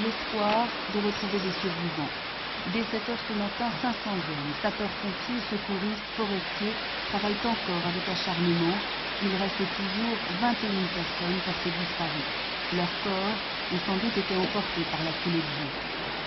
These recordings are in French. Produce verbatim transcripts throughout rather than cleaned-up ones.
l'espoir de retrouver des survivants. Dès sept heures ce matin, cinq cents hommes, sapeurs-pompiers, secouristes, forestiers, travaillent encore avec acharnement. Il reste toujours vingt et une personnes portées disparues. Leurs corps ont sans doute été emportés par la coulée de boue.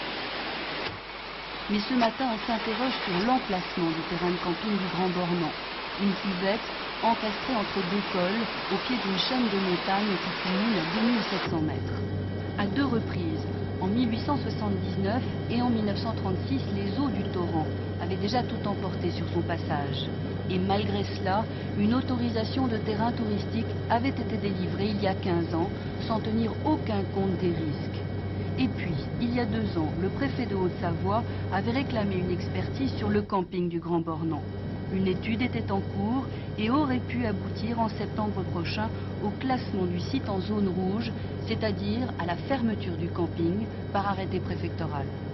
Mais ce matin, on s'interroge sur l'emplacement du terrain de camping du Grand Bornand. Une cuvette encastrée entre deux cols, au pied d'une chaîne de montagnes qui culmine à deux mille sept cents mètres. À deux reprises, en mille huit cent soixante-dix-neuf et en mille neuf cent trente-six, les eaux du torrent avaient déjà tout emporté sur son passage. Et malgré cela, une autorisation de terrain touristique avait été délivrée il y a quinze ans, sans tenir aucun compte des risques. Et puis, il y a deux ans, le préfet de Haute-Savoie avait réclamé une expertise sur le camping du Grand Bornand. Une étude était en cours et aurait pu aboutir en septembre prochain au classement du site en zone rouge, c'est-à-dire à la fermeture du camping par arrêté préfectoral.